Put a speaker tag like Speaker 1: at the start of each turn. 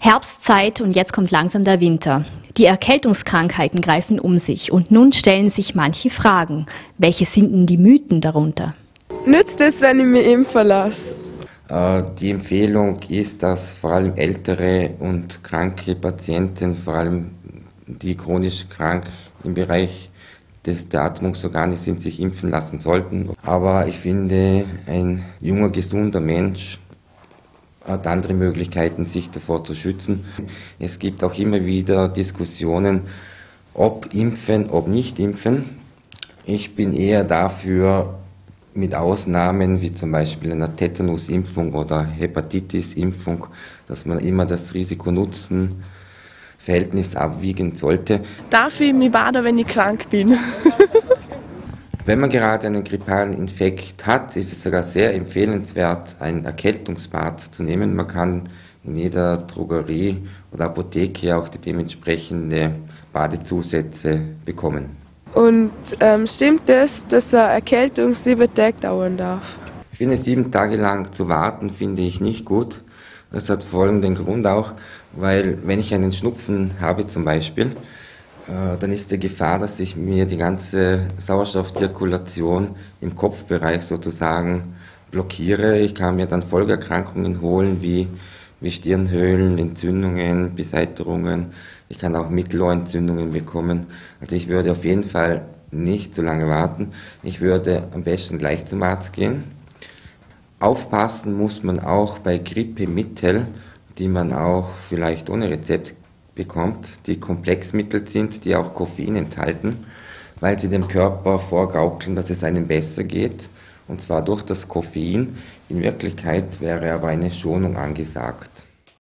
Speaker 1: Herbstzeit und jetzt kommt langsam der Winter. Die Erkältungskrankheiten greifen um sich und nun stellen sich manche Fragen. Welche sind denn die Mythen darunter?
Speaker 2: Nützt es, wenn ich mich impfen lasse?
Speaker 3: Die Empfehlung ist, dass vor allem ältere und kranke Patienten, vor allem die chronisch krank im Bereich der Atmungsorgane sind, sich impfen lassen sollten. Aber ich finde, ein junger, gesunder Mensch hat andere Möglichkeiten, sich davor zu schützen. Es gibt auch immer wieder Diskussionen, ob impfen, ob nicht impfen. Ich bin eher dafür, mit Ausnahmen wie zum Beispiel einer Tetanusimpfung oder Hepatitis-Impfung, dass man immer das Risiko-Nutzen-Verhältnis abwiegen sollte.
Speaker 2: Darf ich mich baden, wenn ich krank bin?
Speaker 3: Wenn man gerade einen grippalen Infekt hat, ist es sogar sehr empfehlenswert, ein Erkältungsbad zu nehmen. Man kann in jeder Drogerie oder Apotheke auch die dementsprechende Badezusätze bekommen.
Speaker 2: Und stimmt es, dass eine Erkältung 7 Tage dauern darf?
Speaker 3: Ich finde, 7 Tage lang zu warten, finde ich nicht gut. Das hat folgenden Grund auch, weil wenn ich einen Schnupfen habe zum Beispiel, dann ist die Gefahr, dass ich mir die ganze Sauerstoffzirkulation im Kopfbereich sozusagen blockiere. Ich kann mir dann Folgeerkrankungen holen wie Stirnhöhlen, Entzündungen, Beseiterungen. Ich kann auch Mittelohrentzündungen bekommen. Also ich würde auf jeden Fall nicht so lange warten. Ich würde am besten gleich zum Arzt gehen. Aufpassen muss man auch bei Grippemittel, die man auch vielleicht ohne Rezept bekommt, die Komplexmittel sind, die auch Koffein enthalten, weil sie dem Körper vorgaukeln, dass es einem besser geht, und zwar durch das Koffein. In Wirklichkeit wäre aber eine Schonung angesagt.